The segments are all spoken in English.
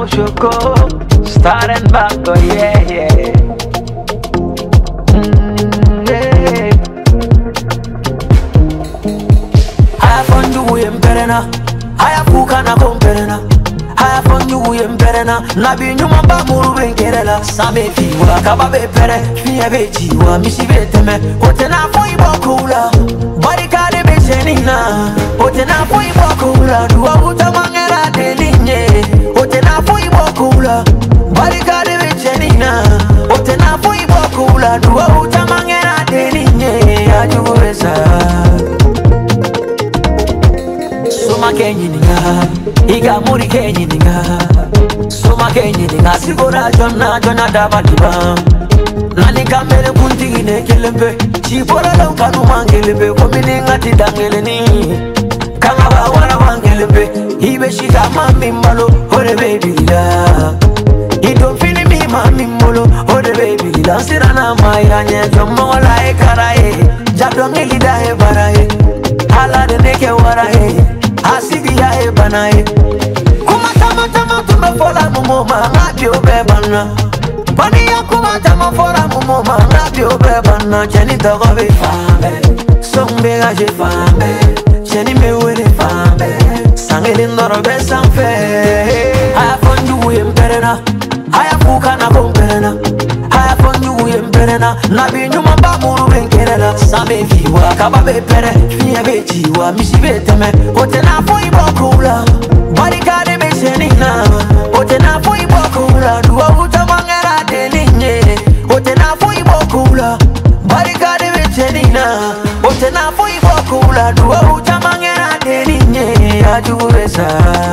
Choco, starting back, oh yeah, yeah. Yeah. Haya fondu yemperena, haya fuka na komperena. Haya fondu yemperena, nabi nyuma ba muru benkerela. Same fiwa kababe pere, fiya bejiwa misibe teme. Otena foi bokula, barikade besenina. Otena foi bokula, duwa utamangera delinye. Otena foi bokula, barikade besenina. Otena foi bokula, duwa utamangera delinye. Ajuresa. Soma kenyininga, iga muri kenyininga. Soma kenyininga, sigora jona dabadiba. Nani kamere kuntigi ne kelembe, chipora lankanu mangelembe. Komininga tidangeleni, kangaba wala mangelembe. Ibe shika mami malo, ore baby la. Idon fini mi mami molo, ore baby la. Sirana mayanye, jomo wala e karae. Jadongi lida e barae, hala de neke warae. Asigi ya e banae. Kuma tama tume fola mumoma ngapi obebana. Bani ya kuma tama fola mumoma ngapi obebana. Cheni togo be fambe, sombe gaje fambe. Cheni me wele fambe, sangeli ndoro be sanfe. Haya fondu yemperena, haya fuka na komperena. Haya fondu yemperena, nabi nyuma ba muru benkerela. Same fiwa kababe pere, fiya bejiwa misibe teme. Otena foi bokula, barikade besenina. Otena foi bokula, duwa utamangera delinye. Otena foi bokula, barikade besenina. Otena foi bokula, duwa utamangera delinye. Ajuresa,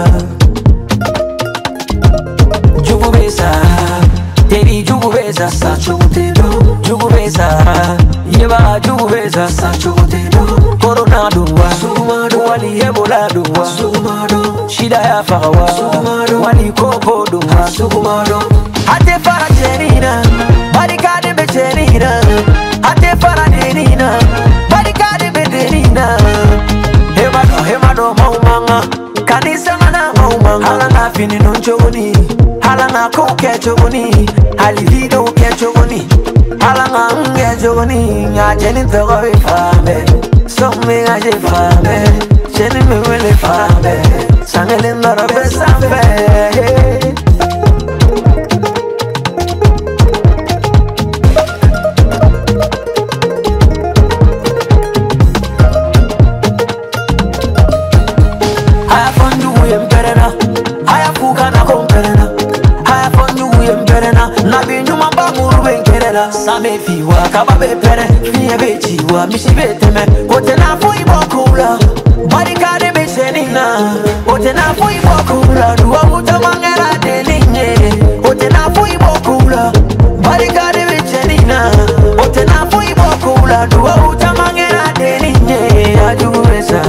jugubesa, teri jugubesa sa chugutero. Jugubesa, yeba jugubesa sa chugutero. Coronado wa sumado, wali ebola do wa sumado. Shida ya fagawa sumado, wali koko do wa sumado. Ate fara jenina, barikade bejenina. Ate fara denina, barikade bedenina. Hemado maumanga, kanisa mana maumanga. Halanga fini nonchogoni, halanga koke chogoni, halivido ke chogoni, halanga unge chogoni. Nyajeni togo be fambe, some aje fambe, cheni me wele fambe, sangele ndoro be sambe. Same fiwa kababe pere, fiye bejiwa misibe teme. Otena foi bokula, barikade besenina. Otena foi bokula, duwa utamangera delinye. Otena foi bokula, barikade besenina. Otena foi bokula, duwa utamangera delinye. Ajuresa.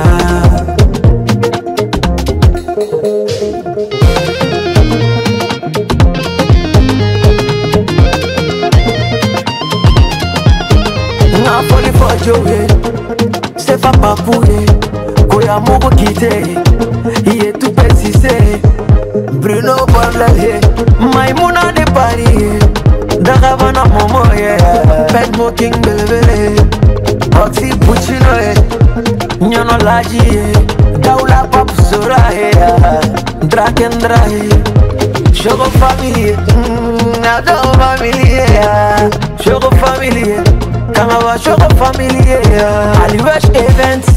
Joe, c'est pas papouye, Koya Mogo Kite, il est tout persisté. Bruno Borlé, Maïmouna de Paris, Dagavana Momo, Pedmo King Belevele, Oxy Puccino, Nyono Laji, Daula Pap Zora, Drakendra, Shogo Family, Nado Family, Shogo Family. Kama wa shogo familia, Aliwesh events,